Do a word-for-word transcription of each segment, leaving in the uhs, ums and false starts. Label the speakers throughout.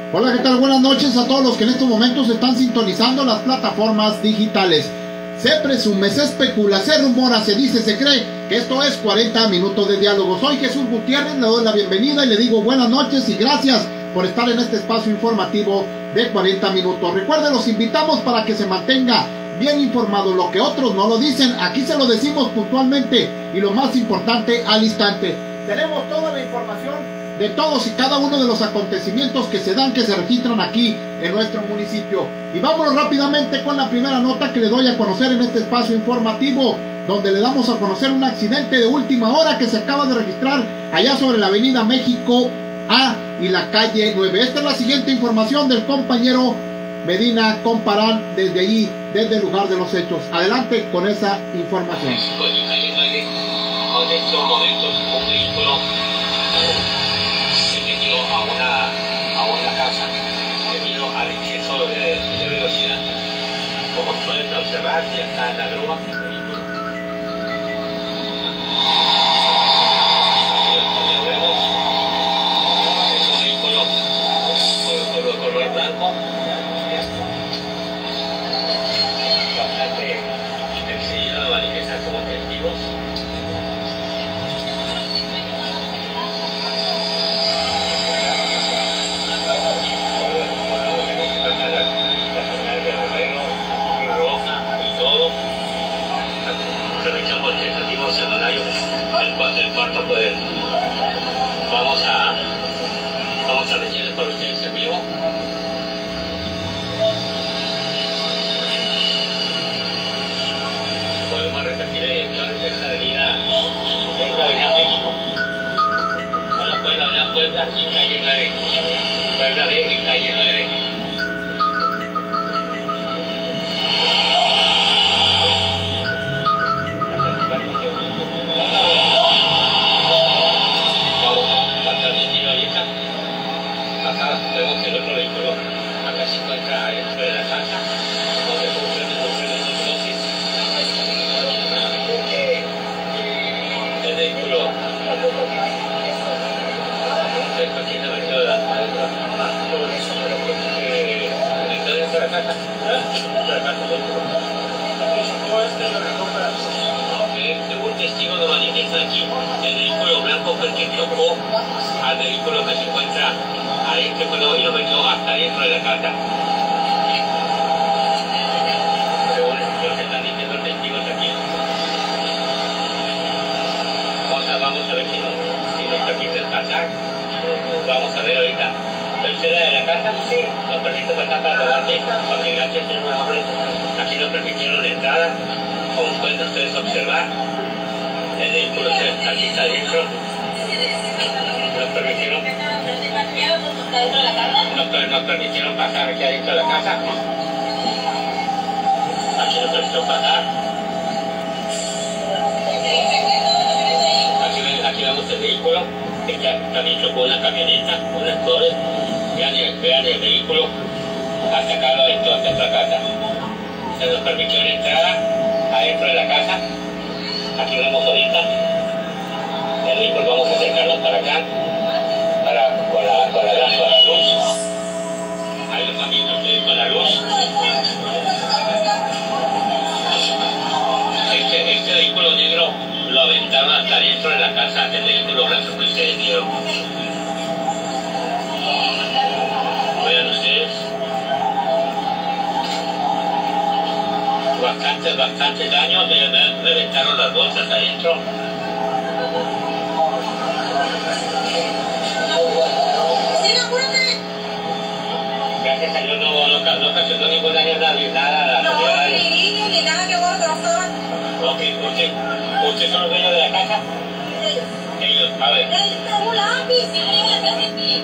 Speaker 1: Hola, ¿qué tal? Buenas noches a todos los que en estos momentos están sintonizando las plataformas digitales. Se presume, se especula, se rumora, se dice, se cree que esto es cuarenta minutos de diálogo. Soy Jesús Gutiérrez, le doy la bienvenida y le digo buenas noches y gracias por estar en este espacio informativo de cuarenta minutos. Recuerden, los invitamos para que se mantenga bien informado. Lo que otros no lo dicen, aquí se lo decimos puntualmente y lo más importante, al instante. Tenemos toda la información de todos y cada uno de los acontecimientos que se dan, que se registran aquí en nuestro municipio. Y vámonos rápidamente con la primera nota que le doy a conocer en este espacio informativo, donde le damos a conocer un accidente de última hora que se acaba de registrar allá sobre la avenida México A y la calle nueve. Esta es la siguiente información del compañero Medina Comparán desde allí, desde el lugar de los hechos. Adelante con esa información.
Speaker 2: A una, a una casa debido al exceso de, de velocidad. Como pueden observar, ya está en la grúa el vehículo. Como vemos, es un vehículo color, color blanco, bastante excedido de manifestar como testigos. El cuarto poder. Vamos a vamos a recibir por ustedes en vivo. Podemos repetir direcciones de esta avenida, de esta avenida México. Bueno, pues la avenida Puebla y calle nueve. Puebla B y calle nueve. Vemos que el otro vehículo acá se encuentra dentro de la casa, donde ocurren los dosis. El vehículo se está haciendo dentro de la casa. Dentro de la casa. Según testigo de manifiesta aquí, el vehículo blanco fue el que chocó al vehículo que se encuentra adentro y lo metió hasta dentro de la casa. Según lo que están diciendo los testigos aquí. Vamos a, vamos a ver si nos, si nos permiten pasar. Vamos a ver ahorita. Tercera de la casa, sí, nos permite pasar para adelante, porque gracias a los hombres aquí nos permitieron la entrada. Como pueden ustedes observar, el vehículo aquí está adentro. Nos permitieron, nos, nos permitieron pasar aquí adentro de la casa. Aquí nos permitieron pasar. Aquí, aquí vemos el vehículo, que ya también chocó una camioneta, un Explorer. Vean el, vean el vehículo, hasta acá lo adentro, hasta esta casa. Se nos permitió la entrada adentro de la casa. Aquí vemos ahorita el vehículo. Vamos a acercarnos para acá, para, con, la, con, la, con la luz. Ahí lo están viendo ustedes con la luz. Este, este vehículo negro lo aventaron hasta dentro de la casa del vehículo blanco que ustedes vieron. Vean ustedes. Bastante, bastante daño, me reventaron las bolsas adentro. Gracias a Dios no, no, no, no ocasionó ningún daño, nadie, nada.
Speaker 3: No, ni niños, ni nada que otro.
Speaker 2: Ok, usted, ¿usted son los dueños de la casa?
Speaker 3: Ellos.
Speaker 2: Ellos, a ver.
Speaker 3: Ellos, un lápiz, si no llegan a casa aquí.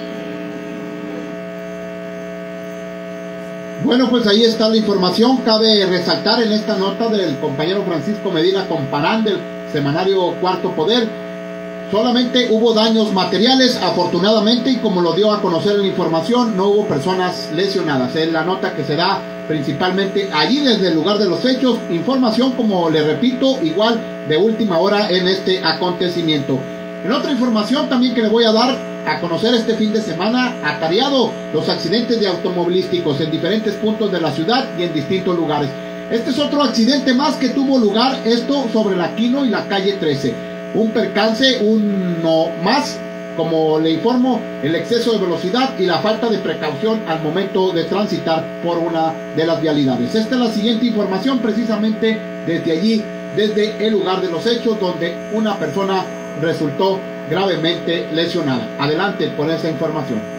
Speaker 1: Bueno, pues ahí está la información. Cabe resaltar en esta nota del compañero Francisco Medina Comparán del semanario Cuarto Poder, solamente hubo daños materiales, afortunadamente, y como lo dio a conocer en la información, no hubo personas lesionadas. Es la nota que se da principalmente allí desde el lugar de los hechos. Información, como le repito, igual de última hora en este acontecimiento. En otra información también que le voy a dar, a conocer este fin de semana atareado los accidentes de automovilísticos en diferentes puntos de la ciudad y en distintos lugares. Este es otro accidente más que tuvo lugar, esto sobre la Quino y la calle trece. Un percance, uno más, como le informo, el exceso de velocidad y la falta de precaución al momento de transitar por una de las vialidades. Esta es la siguiente información precisamente desde allí, desde el lugar de los hechos, donde una persona resultó gravemente lesionada. Adelante por esa información.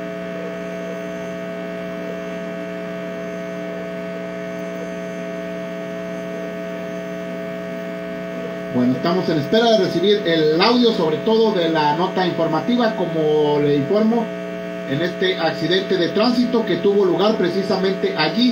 Speaker 1: Bueno, estamos en espera de recibir el audio, sobre todo de la nota informativa, como le informo, en este accidente de tránsito que tuvo lugar precisamente allí,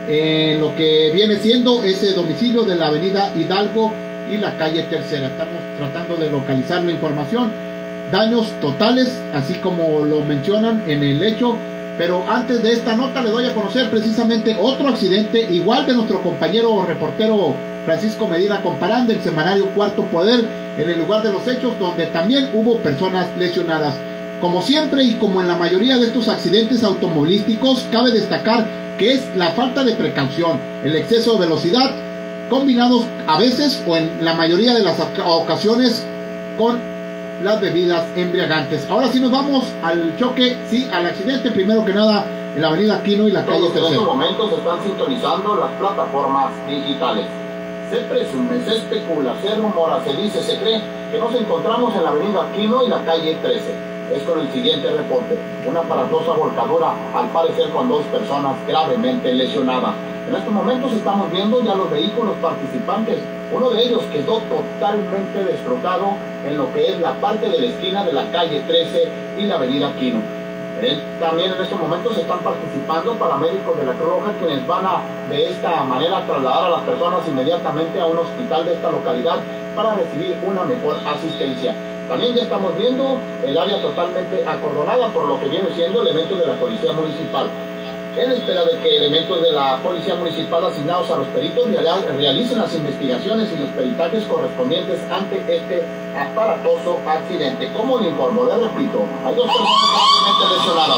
Speaker 1: en lo que viene siendo ese domicilio de la avenida Hidalgo y la calle Tercera. Estamos tratando de localizar la información. Daños totales, así como lo mencionan en el hecho. Pero antes de esta nota le doy a conocer precisamente otro accidente, igual de nuestro compañero reportero Francisco Medina Comparán, del semanario Cuarto Poder, en el lugar de los hechos, donde también hubo personas lesionadas. Como siempre y como en la mayoría de estos accidentes automovilísticos, cabe destacar que es la falta de precaución, el exceso de velocidad, combinados a veces o en la mayoría de las ocasiones con las bebidas embriagantes. Ahora sí nos vamos al choque, sí, al accidente, primero que nada en la avenida Quino y la calle Tercera.
Speaker 4: En estos momentos se están sintonizando las plataformas digitales. Se presume, se especula, se rumora, se dice, se cree que nos encontramos en la avenida Quino y la calle trece. Es con el siguiente reporte: una aparatosa volcadura, al parecer con dos personas gravemente lesionadas. En estos momentos estamos viendo ya los vehículos participantes. Uno de ellos quedó totalmente destrozado en lo que es la parte de la esquina de la calle trece y la avenida Quino. Eh, también en estos momentos están participando paramédicos de la Cruz Roja, quienes van a de esta manera trasladar a las personas inmediatamente a un hospital de esta localidad para recibir una mejor asistencia. También ya estamos viendo el área totalmente acordonada por lo que viene siendo elementos de la Policía Municipal. En espera de que elementos de la Policía Municipal asignados a los peritos realicen las investigaciones y los peritajes correspondientes ante este aparatoso accidente. Como le informo, le repito, hay dos personas gravemente lesionadas.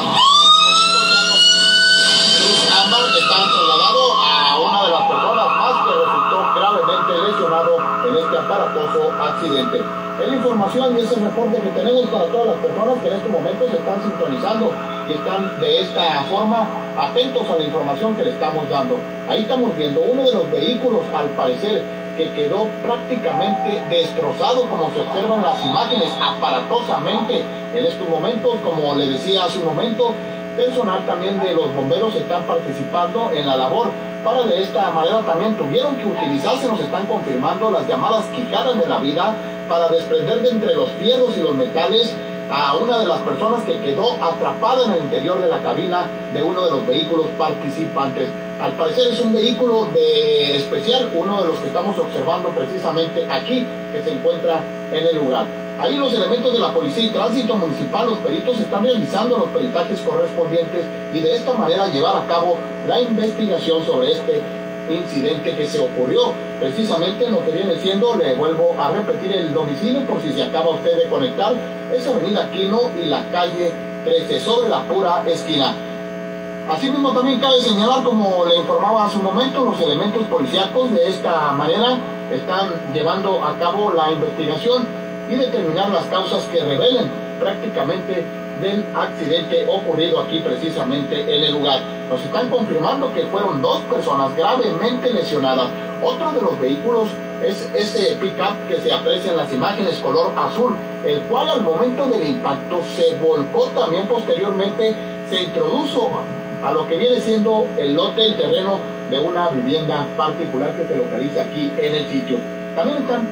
Speaker 4: Ambas están trasladados a una de las personas más que resultó gravemente lesionado en este aparatoso accidente. Es la información y es el reporte que tenemos para todas las personas que en este momento se están sintonizando y están de esta forma atentos a la información que le estamos dando. Ahí estamos viendo uno de los vehículos, al parecer, que quedó prácticamente destrozado, como se observan las imágenes, aparatosamente. En estos momentos, como le decía hace un momento, personal también de los bomberos están participando en la labor. Para de esta manera también tuvieron que utilizarse, nos están confirmando, las llamadas quijadas de la vida para desprender de entre los fierros y los metales a una de las personas que quedó atrapada en el interior de la cabina de uno de los vehículos participantes. Al parecer es un vehículo de especial, uno de los que estamos observando precisamente aquí, que se encuentra en el lugar. Ahí los elementos de la Policía y Tránsito Municipal, los peritos, están realizando los peritajes correspondientes y de esta manera llevar a cabo la investigación sobre este incidente que se ocurrió precisamente en lo que viene siendo, le vuelvo a repetir el domicilio por si se acaba usted de conectar, es avenida Quino y la calle trece, sobre la pura esquina. Asimismo también cabe señalar, como le informaba hace un momento, los elementos policíacos de esta manera están llevando a cabo la investigación y determinar las causas que revelen prácticamente del accidente ocurrido aquí precisamente en el lugar. Nos están confirmando que fueron dos personas gravemente lesionadas. Otro de los vehículos es ese pick-up que se aprecia en las imágenes color azul, el cual al momento del impacto se volcó, también posteriormente se introdujo a lo que viene siendo el lote, el terreno de una vivienda particular que se localiza aquí en el sitio. También están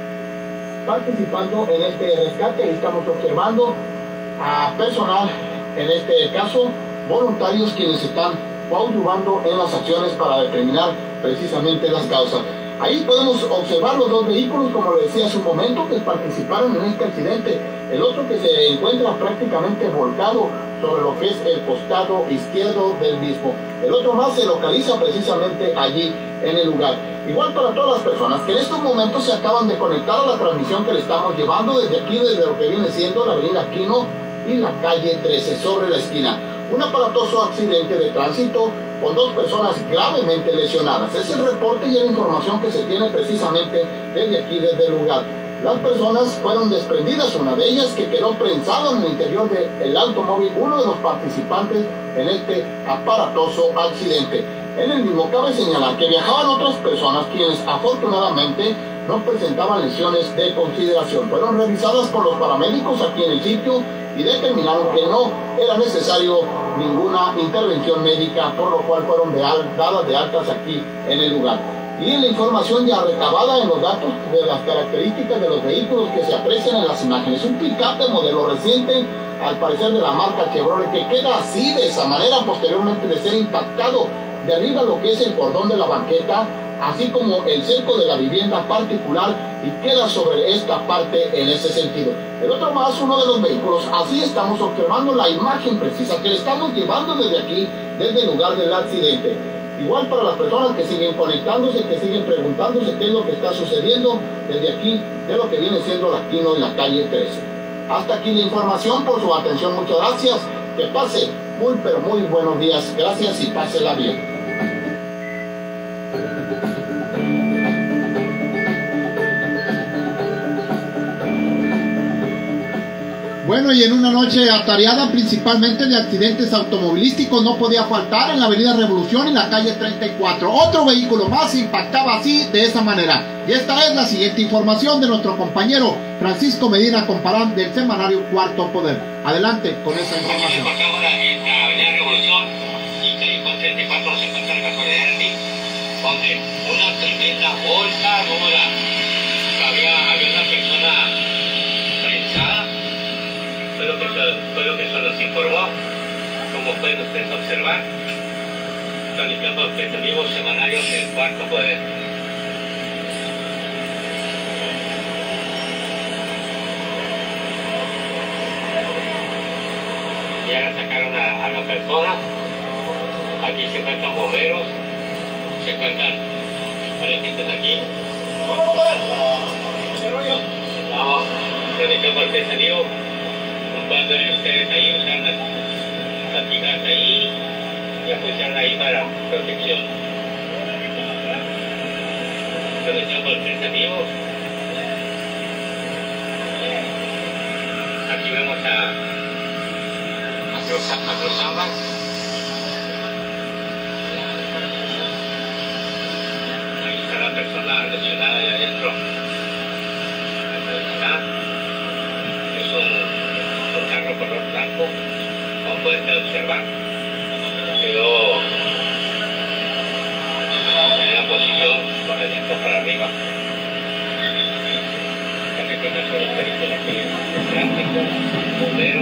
Speaker 4: participando en este rescate y estamos observando a personal, en este caso voluntarios, quienes están coadyuvando en las acciones para determinar precisamente las causas. Ahí podemos observar los dos vehículos, como le decía hace un momento, que participaron en este accidente. El otro que se encuentra prácticamente volcado sobre lo que es el costado izquierdo del mismo. El otro más se localiza precisamente allí en el lugar. Igual para todas las personas que en estos momentos se acaban de conectar a la transmisión que le estamos llevando desde aquí, desde lo que viene siendo la avenida Quino y la calle trece sobre la esquina. Un aparatoso accidente de tránsito con dos personas gravemente lesionadas. Es el reporte y la información que se tiene precisamente desde aquí, desde el lugar. Las personas fueron desprendidas, una de ellas que quedó prensada en el interior del automóvil, uno de los participantes en este aparatoso accidente. En el mismo cabe señalar que viajaban otras personas quienes afortunadamente no presentaban lesiones de consideración. Fueron revisadas por los paramédicos aquí en el sitio y determinaron que no era necesario ninguna intervención médica, por lo cual fueron de al, dadas de altas aquí en el lugar. Y en la información ya recabada en los datos de las características de los vehículos que se aprecian en las imágenes, un pick-up de modelo reciente, al parecer de la marca Chevrolet, que queda así de esa manera posteriormente de ser impactado de arriba lo que es el cordón de la banqueta, así como el cerco de la vivienda particular, y queda sobre esta parte en ese sentido. El otro más, uno de los vehículos, así estamos observando la imagen precisa que le estamos llevando desde aquí, desde el lugar del accidente. Igual para las personas que siguen conectándose, que siguen preguntándose qué es lo que está sucediendo desde aquí, de lo que viene siendo la Quino en la calle trece. Hasta aquí la información, por su atención, muchas gracias. Que pase muy pero muy buenos días. Gracias y pásela bien.
Speaker 1: Bueno, y en una noche atareada principalmente de accidentes automovilísticos, no podía faltar en la avenida Revolución y la calle treinta y cuatro. Otro vehículo más impactaba así, de esa manera. Y esta es la siguiente información de nuestro compañero Francisco Medina Comparán del semanario Cuarto Poder. Adelante con esa información.
Speaker 2: Ahora en la avenida Revolución y calle treinta y cuatro se encuentra el casualidad de aquí, donde una tremenda volcadura. Había, había una persona prensada. Fue lo, que se, fue lo que se nos informó, como pueden ustedes observar, transmitiendo ustedes en vivo semanarios del Cuarto Poder. Ya sacaron a, a la persona, aquí se encuentran bomberos, se encuentran varias gentes aquí. Vamos, transmitiendo ustedes en vivo. Cuando ustedes ahí usan las, las fijas ahí y apoyan ahí para protección. Protección por tres vivos. Aquí vemos a a Cruz, a Cruz Ámbar. Ahí está la persona lesionada ahí adentro. Ahí está. Es un carro color blanco, como pueden observar, quedó en la posición con el viento para arriba. También con los peritos aquí de tránsito, bomberos.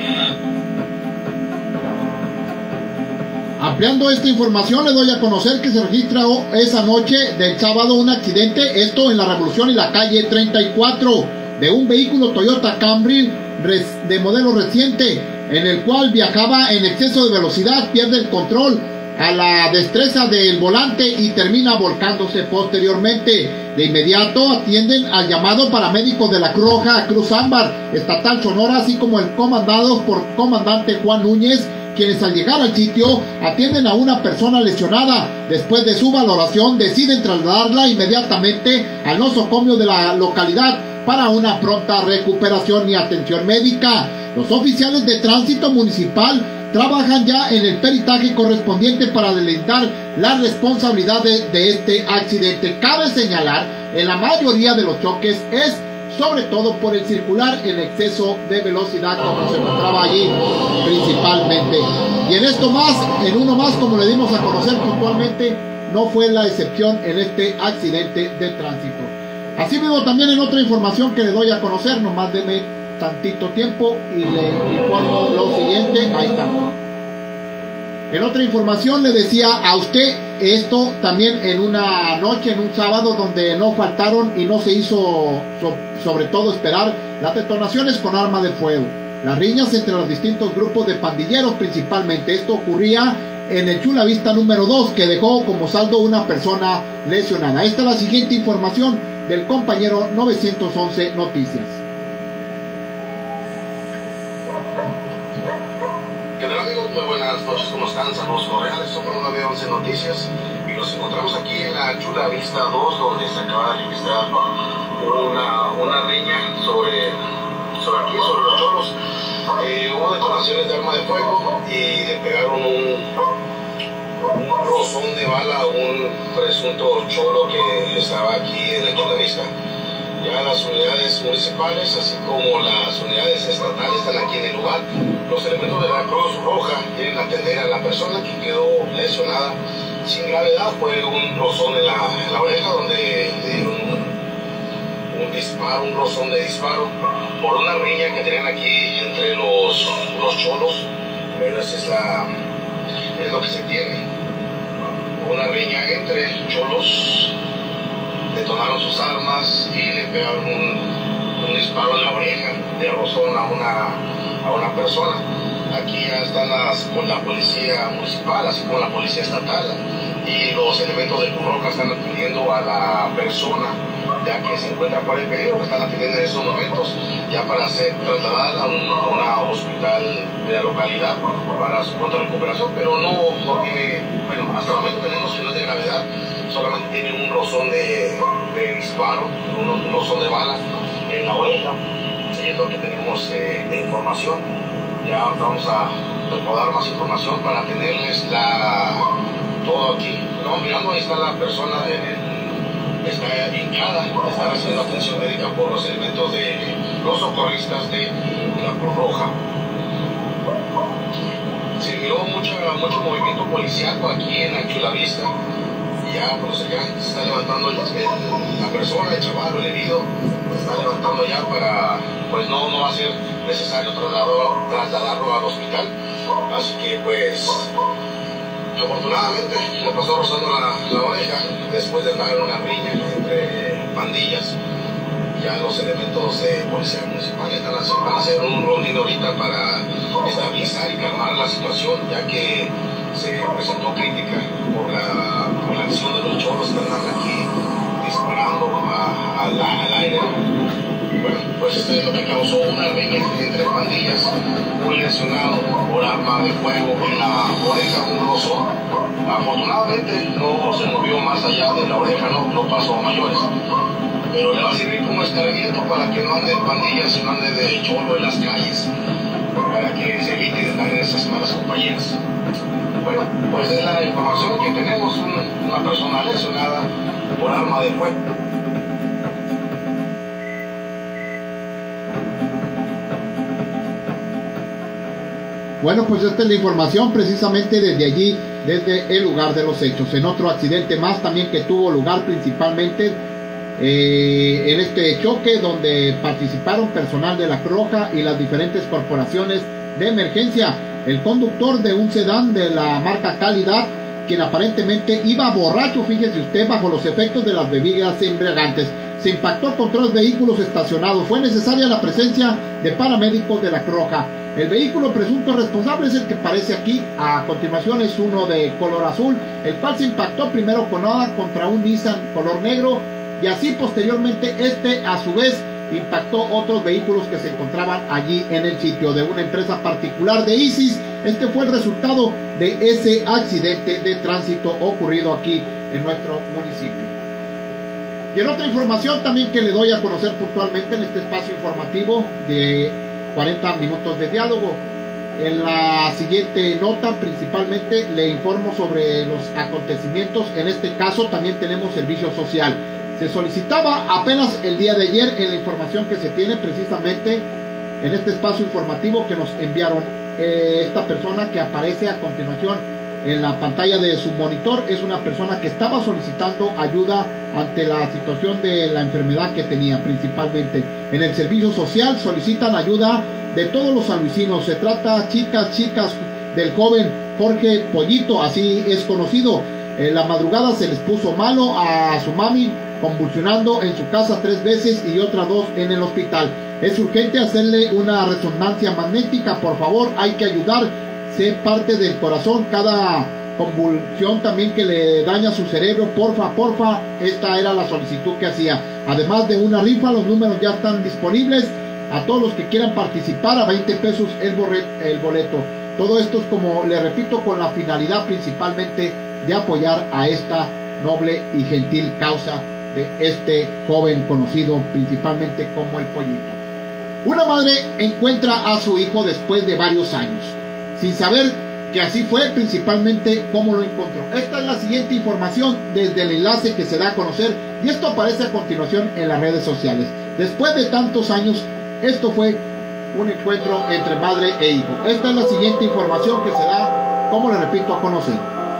Speaker 1: Ampliando esta información, le doy a conocer que se registra esa noche del sábado un accidente, esto en la Revolución y la calle treinta y cuatro, de un vehículo Toyota Camry de modelo reciente, en el cual viajaba en exceso de velocidad, pierde el control a la destreza del volante y termina volcándose posteriormente. De inmediato atienden al llamado paramédico de la Cruz Roja Cruz Ámbar Estatal Sonora, así como el comandado por comandante Juan Núñez, quienes al llegar al sitio atienden a una persona lesionada. Después de su valoración deciden trasladarla inmediatamente al nosocomio de la localidad para una pronta recuperación y atención médica. Los oficiales de tránsito municipal trabajan ya en el peritaje correspondiente para delimitar la responsabilidad de, de este accidente. Cabe señalar, en la mayoría de los choques es sobre todo por el circular en exceso de velocidad, como se encontraba allí principalmente. Y en esto más, en uno más, como le dimos a conocer puntualmente, no fue la excepción en este accidente de tránsito. Así mismo también en otra información que le doy a conocer, nomás deme tantito tiempo y le informo lo siguiente. Ahí está. En otra información le decía a usted esto también en una noche, en un sábado, donde no faltaron y no se hizo so, sobre todo esperar las detonaciones con arma de fuego, las riñas entre los distintos grupos de pandilleros principalmente. Esto ocurría en el Chula Vista número dos, que dejó como saldo una persona lesionada. Esta es la siguiente información del compañero novecientos once Noticias.
Speaker 5: Carlos Correal, esto por nueve once Noticias, y nos encontramos aquí en la Chula Vista dos, donde se acaba de registrar una, una riña sobre, sobre aquí, sobre los cholos. Eh, hubo detonaciones de arma de fuego y le pegaron un, un rozón de bala a un presunto cholo que estaba aquí en la Chula Vista. Ya las unidades municipales, así como las unidades estatales, están aquí en el lugar. Los elementos de la Cruz Roja quieren atender a la persona que quedó lesionada sin gravedad. Fue un rozón en la, en la oreja, donde le dieron un, un disparo, un rozón de disparo por una riña que tenían aquí entre los, los cholos. Pero esa es, la, es lo que se tiene. Una riña entre cholos. Detonaron sus armas y le pegaron un, un disparo en la oreja de rozón a una, a una persona. Aquí ya están las, con la policía municipal, así como la policía estatal, y los elementos de Cruz Roja están atendiendo a la persona ya que se encuentra por el peligro, que están atendiendo en estos momentos ya para ser trasladada a un a hospital de la localidad para su pronta recuperación, pero no, no tiene, bueno, hasta el momento tenemos que no es de gravedad, solamente tiene un rozón de, de disparo, un, un rozón de bala en la oreja, es lo que tenemos eh, de información. Ya vamos a recordar más información para tenerles la, todo aquí. No, mirando, ahí está la persona en el, está hincada, está recibiendo atención médica por los elementos de los socorristas de la Cruz Roja. Se miró mucha, mucho movimiento policial aquí en la Chula Vista. Ya, pues ya se está levantando el, el, la persona, el chaval, el herido, se está levantando ya para, pues no, no va a ser necesario trasladarlo, trasladarlo al hospital. Así que pues, afortunadamente le pasó rozando la, la oreja después de dar una riña entre pandillas. Ya los elementos de policía municipal están haciendo, van a hacer un rondín ahorita para estabilizar y calmar la situación, ya que se presentó crítica por la, por la acción de los cholos que andan aquí disparando a, a la, al aire. Bueno, pues esto es lo que causó una riña entre pandillas, un lesionado por arma de fuego en la oreja, un rozón. Afortunadamente no se movió más allá de la oreja, no, no pasó a mayores. Pero le va a servir como escarmiento para que no ande en pandillas y no ande de cholo en las calles, para que se evite de estar en esas malas compañías. Bueno, pues es la información que tenemos, una, una persona lesionada por arma de fuego.
Speaker 1: Bueno, pues esta es la información precisamente desde allí, desde el lugar de los hechos. En otro accidente más también que tuvo lugar principalmente eh, en este choque, donde participaron personal de la Cruz Roja y las diferentes corporaciones de emergencia. El conductor de un sedán de la marca Calidad, quien aparentemente iba borracho, fíjese usted, bajo los efectos de las bebidas embriagantes, se impactó contra los vehículos estacionados. Fue necesaria la presencia de paramédicos de la Cruz Roja. El vehículo presunto responsable es el que aparece aquí. A continuación es uno de color azul, el cual se impactó primero con nada contra un Nissan color negro, y así posteriormente este a su vez impactó otros vehículos que se encontraban allí en el sitio de una empresa particular de ISIS. Este fue el resultado de ese accidente de tránsito ocurrido aquí en nuestro municipio. Y en otra información también que le doy a conocer puntualmente en este espacio informativo de cuarenta minutos de diálogo, en la siguiente nota principalmente le informo sobre los acontecimientos. En este caso también tenemos servicio social. Se solicitaba apenas el día de ayer, en la información que se tiene precisamente en este espacio informativo que nos enviaron, eh, esta persona que aparece a continuación en la pantalla de su monitor es una persona que estaba solicitando ayuda ante la situación de la enfermedad que tenía. Principalmente en el servicio social solicitan ayuda de todos los sanluisinos. Se trata, chicas, chicas, del joven Jorge Pollito, así es conocido. En la madrugada se les puso malo a su mami, convulsionando en su casa tres veces y otras dos en el hospital. Es urgente hacerle una resonancia magnética, por favor, hay que ayudar. Se parte del corazón cada convulsión también que le daña su cerebro, porfa, porfa. Esta era la solicitud que hacía. Además de una rifa, los números ya están disponibles. A todos los que quieran participar, a veinte pesos el boleto. Todo esto es, como le repito, con la finalidad principalmente de apoyar a esta noble y gentil causa de este joven conocido principalmente como el Pollito. Una madre encuentra a su hijo después de varios años, sin saber que así fue, principalmente cómo lo encontró. Esta es la siguiente información desde el enlace que se da a conocer, y esto aparece a continuación en las redes sociales. Después de tantos años, esto fue un encuentro entre madre e hijo. Esta es la siguiente información que se da, como le repito, a conocer.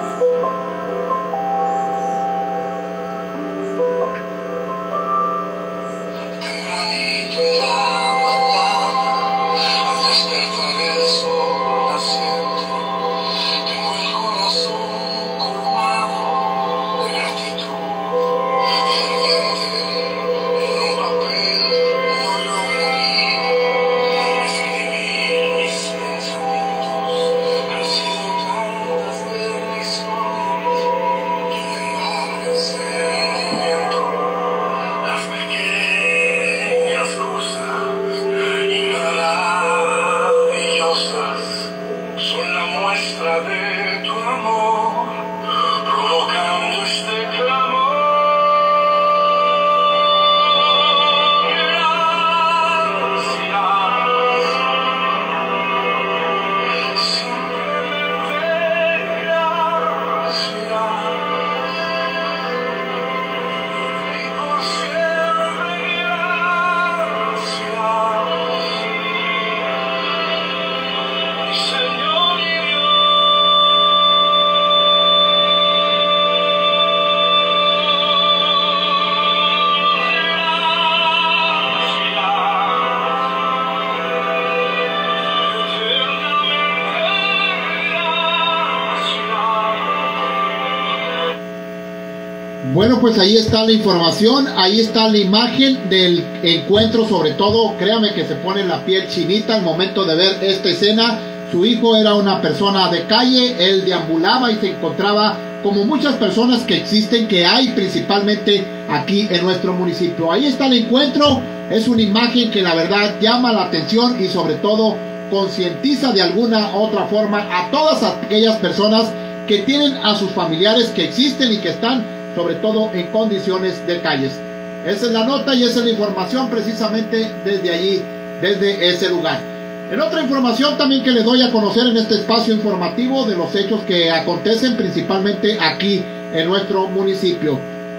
Speaker 1: Bueno, pues ahí está la información, ahí está la imagen del encuentro. Sobre todo, créame que se pone la piel chinita al momento de ver esta escena. Su hijo era una persona de calle, él deambulaba y se encontraba como muchas personas que existen, que hay principalmente aquí en nuestro municipio. Ahí está el encuentro, es una imagen que la verdad llama la atención y sobre todo concientiza de alguna otra forma a todas aquellas personas que tienen a sus familiares que existen y que están sobre todo en condiciones de calles. Esa es la nota y esa es la información precisamente desde allí, desde ese lugar. En otra información también que le doy a conocer en este espacio informativo de los hechos que acontecen principalmente aquí en nuestro municipio,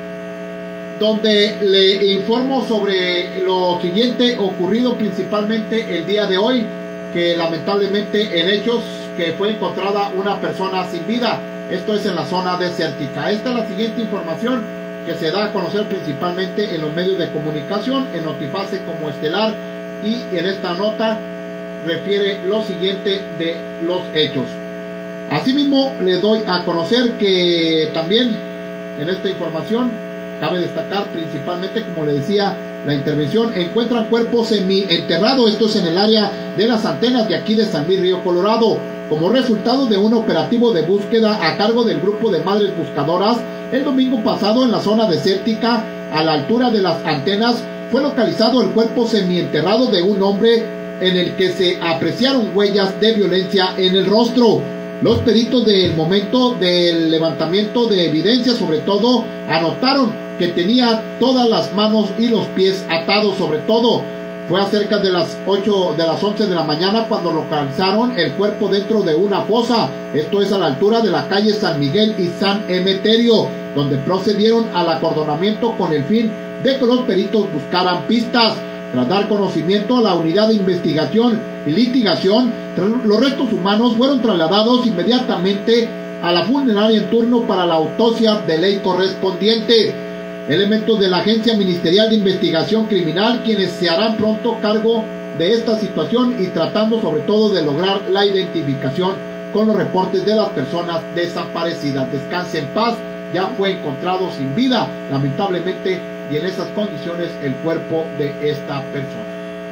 Speaker 1: donde le informo sobre lo siguiente ocurrido principalmente el día de hoy, que lamentablemente en hechos que fue encontrada una persona sin vida. Esto es en la zona desértica. Esta es la siguiente información que se da a conocer principalmente en los medios de comunicación, en Notifase como Estelar, y en esta nota refiere lo siguiente de los hechos. Asimismo, le doy a conocer que también en esta información cabe destacar principalmente, como le decía, la intervención, encuentran cuerpo semi-enterrado. Esto es en el área de las antenas de aquí de San Luis Río Colorado, como resultado de un operativo de búsqueda a cargo del grupo de madres buscadoras. El domingo pasado, en la zona desértica, a la altura de las antenas, fue localizado el cuerpo semienterrado de un hombre en el que se apreciaron huellas de violencia en el rostro. Los peritos del momento del levantamiento de evidencia, sobre todo, anotaron que tenía todas las manos y los pies atados. Sobre todo, fue a cerca de las ocho de las once de la mañana cuando localizaron el cuerpo dentro de una fosa. Esto es a la altura de la calle San Miguel y San Emeterio, donde procedieron al acordonamiento con el fin de que los peritos buscaran pistas. Tras dar conocimiento a la unidad de investigación y litigación, los restos humanos fueron trasladados inmediatamente a la funeraria en turno para la autopsia de ley correspondiente. Elementos de la Agencia Ministerial de Investigación Criminal, quienes se harán pronto cargo de esta situación y tratando sobre todo de lograr la identificación con los reportes de las personas desaparecidas. Descanse en paz. Ya fue encontrado sin vida, lamentablemente, y en esas condiciones el cuerpo de esta persona.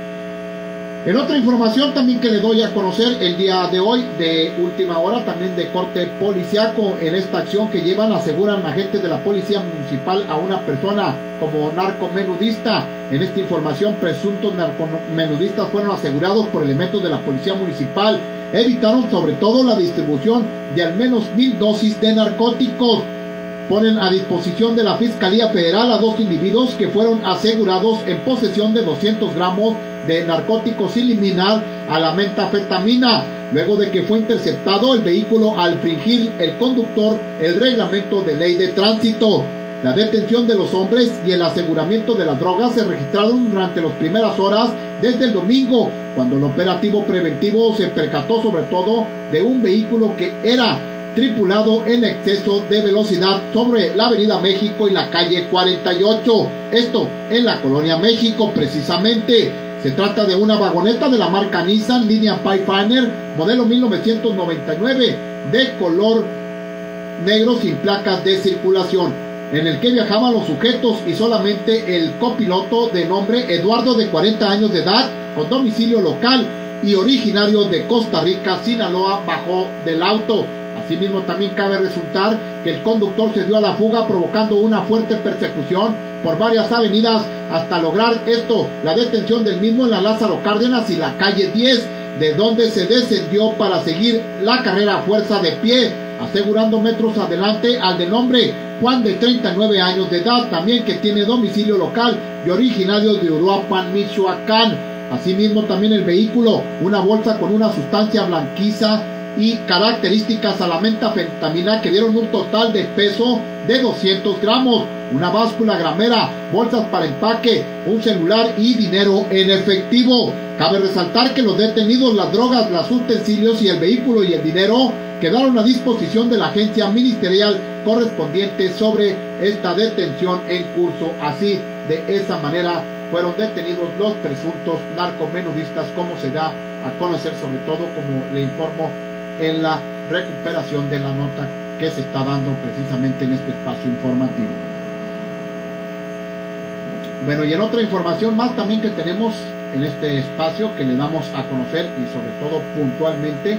Speaker 1: En otra información también que le doy a conocer el día de hoy, de última hora, también de corte policiaco, en esta acción que llevan, aseguran agentes de la policía municipal a una persona como narcomenudista. En esta información, presuntos narcomenudistas fueron asegurados por elementos de la policía municipal evitaron sobre todo la distribución de al menos mil dosis de narcóticos. Ponen a disposición de la Fiscalía Federal a dos individuos que fueron asegurados en posesión de doscientos gramos de narcóticos sin eliminar a la metanfetamina, luego de que fue interceptado el vehículo al infringir el conductor el reglamento de ley de tránsito. La detención de los hombres y el aseguramiento de las drogas se registraron durante las primeras horas desde el domingo, cuando el operativo preventivo se percató sobre todo de un vehículo que era tripulado en exceso de velocidad sobre la avenida México y la calle cuarenta y ocho, esto en la colonia México precisamente. Se trata de una vagoneta de la marca Nissan línea Pathfinder modelo mil novecientos noventa y nueve de color negro sin placas de circulación, en el que viajaban los sujetos y solamente el copiloto de nombre Eduardo, de cuarenta años de edad, con domicilio local y originario de Costa Rica, Sinaloa, bajó del auto. Asimismo, también cabe resaltar que el conductor se dio a la fuga, provocando una fuerte persecución por varias avenidas hasta lograr esto, la detención del mismo en la Lázaro Cárdenas y la calle diez, de donde se descendió para seguir la carrera a fuerza de pie, asegurando metros adelante al de nombre Juan, de treinta y nueve años de edad, también que tiene domicilio local y originario de Uruapan, Michoacán. Asimismo, también el vehículo, una bolsa con una sustancia blanquiza y características a la metanfetamina que dieron un total de peso de doscientos gramos, una báscula gramera, bolsas para empaque, un celular y dinero en efectivo. Cabe resaltar que los detenidos, las drogas, los utensilios y el vehículo y el dinero quedaron a disposición de la agencia ministerial correspondiente sobre esta detención en curso. Así, de esa manera fueron detenidos los presuntos narcomenudistas, como se da a conocer, sobre todo como le informo en la recuperación de la nota que se está dando precisamente en este espacio informativo. Bueno, y en otra información más también que tenemos en este espacio que le damos a conocer y sobre todo puntualmente,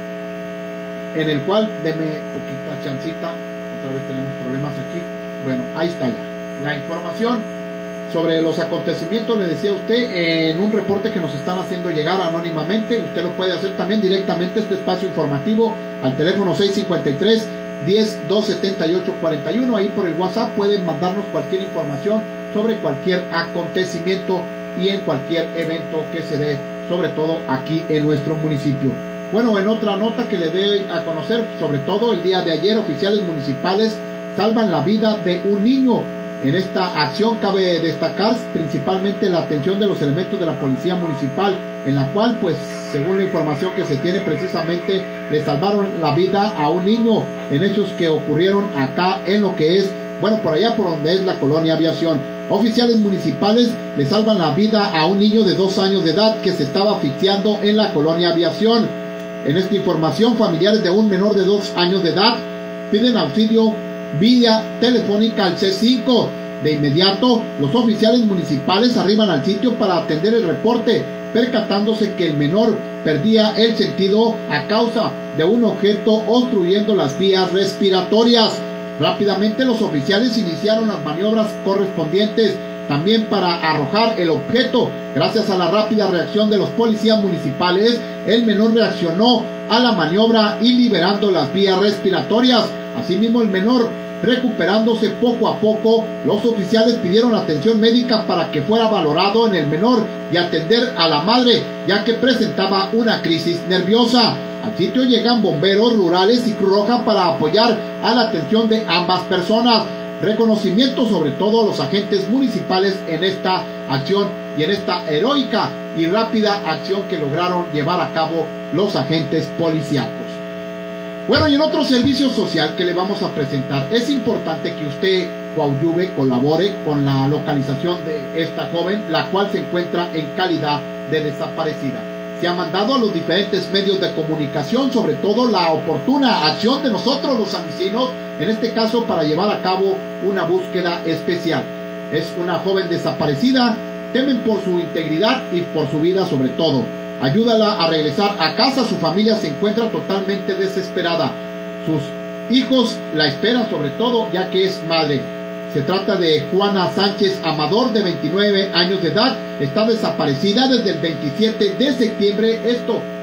Speaker 1: en el cual, deme poquita chancita, otra vez tenemos problemas aquí. Bueno, ahí está ya la información sobre los acontecimientos. Le decía a usted en un reporte que nos están haciendo llegar anónimamente. Usted lo puede hacer también directamente, este espacio informativo, al teléfono seis cinco tres, diez, dos setenta y ocho cuarenta y uno. Ahí por el WhatsApp pueden mandarnos cualquier información sobre cualquier acontecimiento y en cualquier evento que se dé, sobre todo aquí en nuestro municipio. Bueno, en otra nota que le doy a conocer, sobre todo el día de ayer, oficiales municipales salvan la vida de un niño. En esta acción cabe destacar principalmente la atención de los elementos de la policía municipal, en la cual, pues, según la información que se tiene, precisamente le salvaron la vida a un niño en hechos que ocurrieron acá en lo que es, bueno, por allá por donde es la colonia Aviación. Oficiales municipales le salvan la vida a un niño de dos años de edad que se estaba asfixiando en la colonia Aviación. En esta información, familiares de un menor de dos años de edad piden auxilio vía telefónica al C cinco. De inmediato, los oficiales municipales arriban al sitio para atender el reporte, percatándose que el menor perdía el sentido a causa de un objeto obstruyendo las vías respiratorias. Rápidamente los oficiales iniciaron las maniobras correspondientes también para arrojar el objeto. Gracias a la rápida reacción de los policías municipales, el menor reaccionó a la maniobra y liberando las vías respiratorias. Asimismo, el menor recuperándose poco a poco, los oficiales pidieron atención médica para que fuera valorado en el menor y atender a la madre, ya que presentaba una crisis nerviosa. Al sitio llegan bomberos rurales y Cruz Roja para apoyar a la atención de ambas personas. Reconocimiento sobre todo a los agentes municipales en esta acción y en esta heroica y rápida acción que lograron llevar a cabo los agentes policíacos. Bueno, y en otro servicio social que le vamos a presentar, es importante que usted coadyuve, colabore con la localización de esta joven, la cual se encuentra en calidad de desaparecida. Se ha mandado a los diferentes medios de comunicación, sobre todo la oportuna acción de nosotros los sanluisinos, en este caso para llevar a cabo una búsqueda especial. Es una joven desaparecida, temen por su integridad y por su vida sobre todo. Ayúdala a regresar a casa, su familia se encuentra totalmente desesperada. Sus hijos la esperan sobre todo, ya que es madre. Se trata de Juana Sánchez Amador, de veintinueve años de edad. Está desaparecida desde el veintisiete de septiembre, esto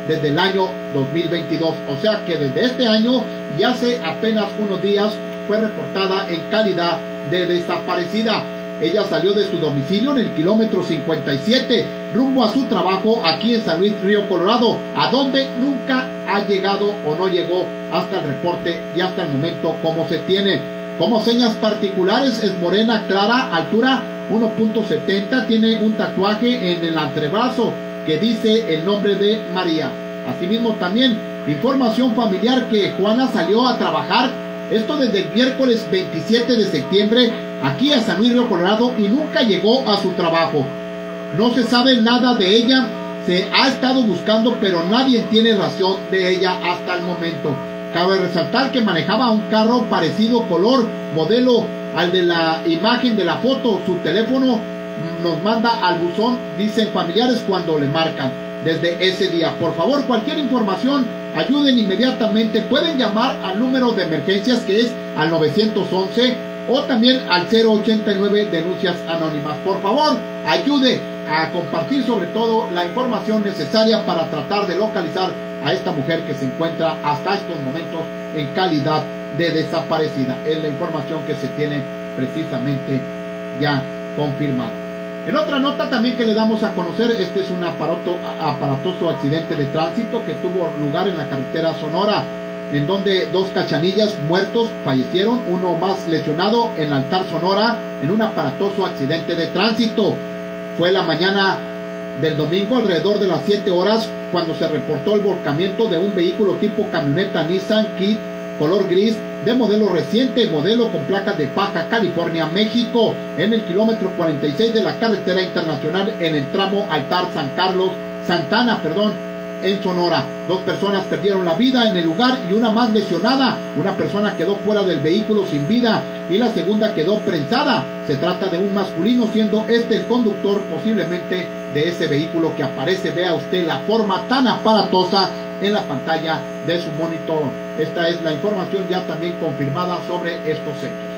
Speaker 1: desde el año dos mil veintidós. O sea que desde este año y hace apenas unos días fue reportada en calidad de desaparecida. Ella salió de su domicilio en el kilómetro cincuenta y siete rumbo a su trabajo aquí en San Luis Río Colorado, a donde nunca ha llegado o no llegó hasta el reporte y hasta el momento como se tiene. Como señas particulares, es morena clara, altura uno punto setenta, tiene un tatuaje en el antebrazo que dice el nombre de María. Asimismo también información familiar que Juana salió a trabajar, esto desde el miércoles veintisiete de septiembre, aquí a San Luis Río Colorado, y nunca llegó a su trabajo. No se sabe nada de ella, se ha estado buscando, pero nadie tiene razón de ella hasta el momento. Cabe resaltar que manejaba un carro parecido color, modelo al de la imagen de la foto. Su teléfono nos manda al buzón, dicen familiares cuando le marcan desde ese día. Por favor, cualquier información, ayuden inmediatamente. Pueden llamar al número de emergencias que es al nueve once o también al cero ochenta y nueve denuncias anónimas. Por favor, ayude a compartir sobre todo la información necesaria para tratar de localizar a esta mujer que se encuentra hasta estos momentos en calidad de desaparecida. Es la información que se tiene precisamente ya confirmada. En otra nota también que le damos a conocer, este es un aparato, aparatoso accidente de tránsito que tuvo lugar en la carretera Sonora, en donde dos cachanillas muertos fallecieron, uno más lesionado en el Altar Sonora en un aparatoso accidente de tránsito. Fue la mañana del domingo alrededor de las siete horas cuando se reportó el volcamiento de un vehículo tipo camioneta Nissan Kit color gris de modelo reciente, modelo con placas de Baja California, México, en el kilómetro cuarenta y seis de la carretera internacional en el tramo Altar San Carlos, Santana, perdón, en Sonora. Dos personas perdieron la vida en el lugar y una más lesionada. Una persona quedó fuera del vehículo sin vida y la segunda quedó prensada. Se trata de un masculino, siendo este el conductor posiblemente de ese vehículo que aparece. Vea usted la forma tan aparatosa en la pantalla de su monitor. Esta es la información ya también confirmada sobre estos hechos.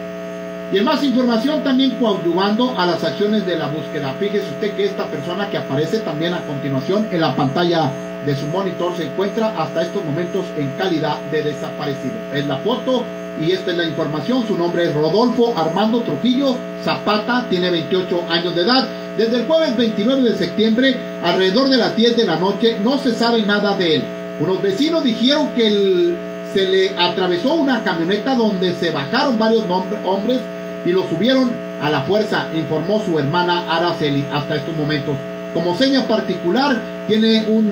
Speaker 1: Y en más información también coadyuvando a las acciones de la búsqueda. Fíjese usted que esta persona que aparece también a continuación en la pantalla de su monitor se encuentra hasta estos momentos en calidad de desaparecido. Es la foto y esta es la información. Su nombre es Rodolfo Armando Trujillo Zapata, tiene veintiocho años de edad. Desde el jueves veintinueve de septiembre, alrededor de las diez de la noche, no se sabe nada de él. Unos vecinos dijeron que el, se le atravesó una camioneta donde se bajaron varios hombres y lo subieron a la fuerza, informó su hermana Araceli hasta estos momentos. Como seña particular, tiene un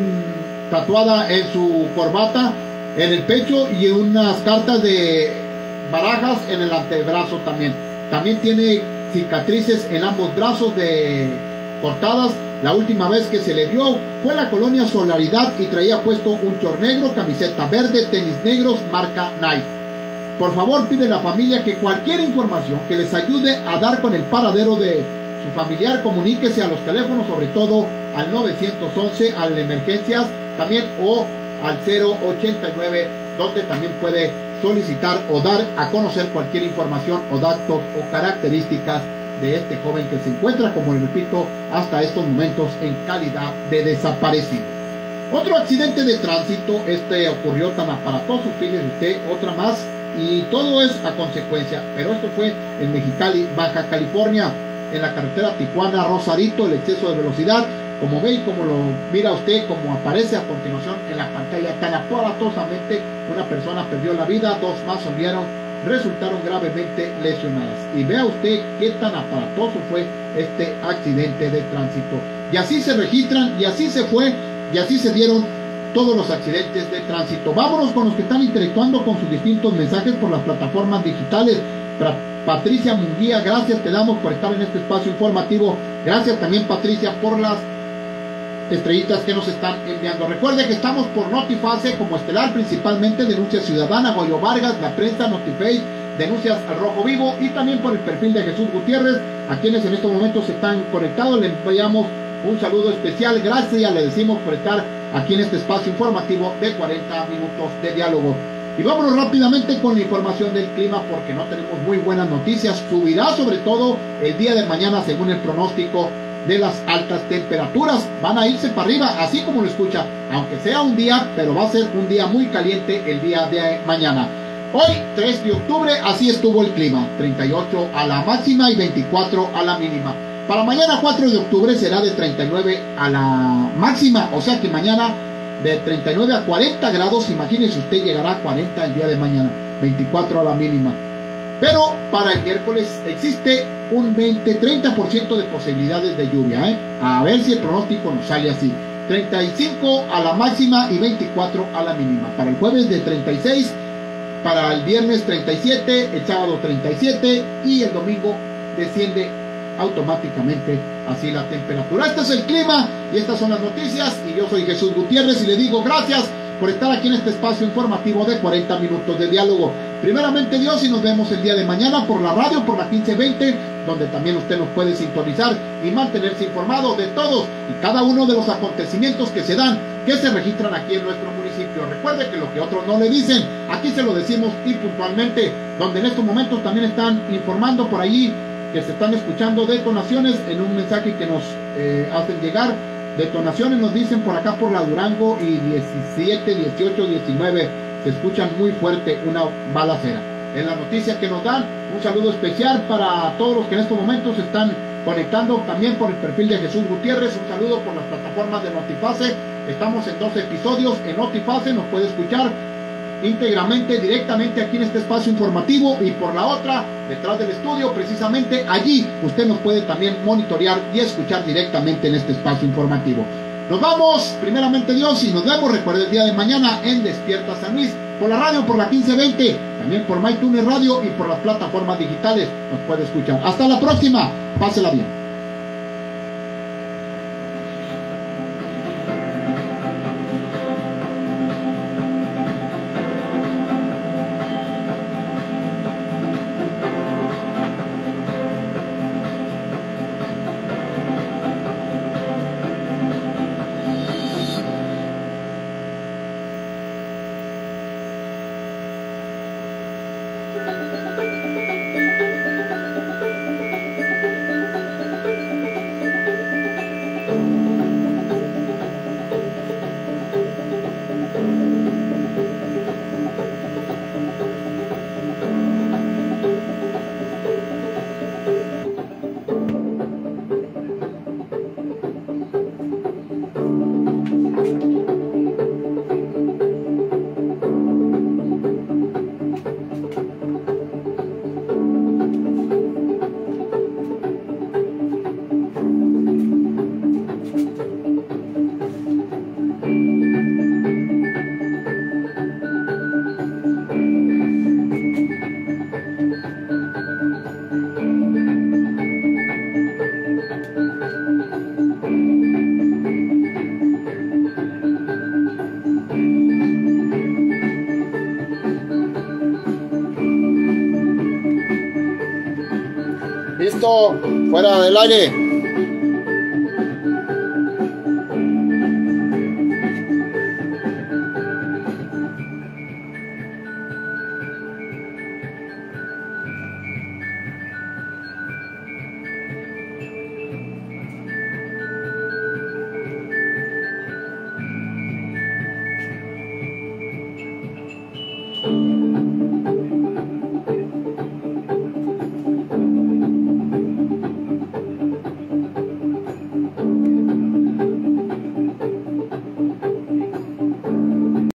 Speaker 1: tatuada en su corbata, en el pecho, y unas cartas de barajas en el antebrazo también. También tiene cicatrices en ambos brazos de cortadas. La última vez que se le vio fue en la colonia Solaridad y traía puesto un short negro, camiseta verde, tenis negros, marca Nike. Por favor, pide a la familia que cualquier información que les ayude a dar con el paradero de su familiar, comuníquese a los teléfonos, sobre todo al nueve once, a las emergencias también, o al cero ochenta y nueve, donde también puede solicitar o dar a conocer cualquier información o datos o características de este joven que se encuentra, como les repito, hasta estos momentos en calidad de desaparecido. Otro accidente de tránsito, este ocurrió tan aparatoso, fíjese usted, otra más, y todo es a consecuencia, pero esto fue en Mexicali, Baja California, en la carretera Tijuana-Rosarito. El exceso de velocidad, como ve y como lo mira usted, como aparece a continuación en la pantalla, tan aparatosamente, una persona perdió la vida, dos más murieron, resultaron gravemente lesionadas. Y vea usted qué tan aparatoso fue este accidente de tránsito. Y así se registran, y así se fue, y así se dieron todos los accidentes de tránsito. Vámonos con los que están interactuando con sus distintos mensajes por las plataformas digitales. Para Patricia Munguía, gracias te damos por estar en este espacio informativo. Gracias también, Patricia, por las estrellitas que nos están enviando. Recuerde que estamos por Notifase como estelar, principalmente Denuncia Ciudadana, Goyo Vargas, La Prensa, Notiface, Denuncias al Rojo Vivo, y también por el perfil de Jesús Gutiérrez, a quienes en estos momentos están conectados. Les enviamos un saludo especial. Gracias, le decimos por estar aquí en este espacio informativo de cuarenta minutos de diálogo. Y vámonos rápidamente con la información del clima, porque no tenemos muy buenas noticias. Subirá sobre todo el día de mañana según el pronóstico de las altas temperaturas. Van a irse para arriba, así como lo escucha, aunque sea un día, pero va a ser un día muy caliente el día de mañana. Hoy, tres de octubre, así estuvo el clima, treinta y ocho a la máxima y veinticuatro a la mínima. Para mañana, cuatro de octubre, será de treinta y nueve a la máxima, o sea que mañana de treinta y nueve a cuarenta grados, imagínense usted, llegará a cuarenta el día de mañana, veinticuatro a la mínima. Pero para el miércoles existe un veinte a treinta por ciento de posibilidades de lluvia, ¿eh? A ver si el pronóstico nos sale así. treinta y cinco a la máxima y veinticuatro a la mínima. Para el jueves de treinta y seis, para el viernes treinta y siete, el sábado treinta y siete y el domingo desciende automáticamente así la temperatura. Este es el clima y estas son las noticias, y yo soy Jesús Gutiérrez y le digo gracias por estar aquí en este espacio informativo de cuarenta minutos de diálogo. Primeramente Dios, y nos vemos el día de mañana por la radio, por la quince veinte, donde también usted nos puede sintonizar y mantenerse informado de todos y cada uno de los acontecimientos que se dan, que se registran aquí en nuestro municipio. Recuerde que lo que otros no le dicen, aquí se lo decimos y puntualmente, donde en estos momentos también están informando por allí que se están escuchando detonaciones en un mensaje que nos eh, hacen llegar. Detonaciones nos dicen por acá por la Durango y diecisiete, dieciocho, diecinueve se escuchan muy fuerte una balacera. En la noticia que nos dan, un saludo especial para todos los que en estos momentos se están conectando también por el perfil de Jesús Gutiérrez. Un saludo por las plataformas de Notifase. Estamos en dos episodios en Notifase, nos puede escuchar íntegramente, directamente aquí en este espacio informativo, y por la otra, detrás del estudio, precisamente allí usted nos puede también monitorear y escuchar directamente en este espacio informativo. Nos vamos, primeramente Dios, y nos vemos, recuerde, el día de mañana en Despierta San Luis, por la radio, por la quince veinte, también por MyTuner Radio y por las plataformas digitales nos puede escuchar. Hasta la próxima, pásela bien. Fuera del aire.